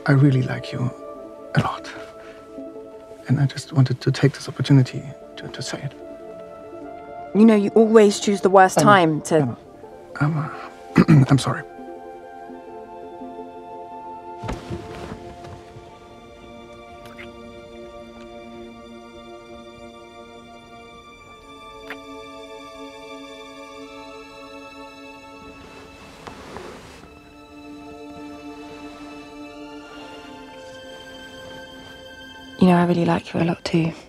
I really like you a lot. And I just wanted to take this opportunity to say it. You know, you always choose the worst time to... I'm sorry. You know, I really like you a lot too.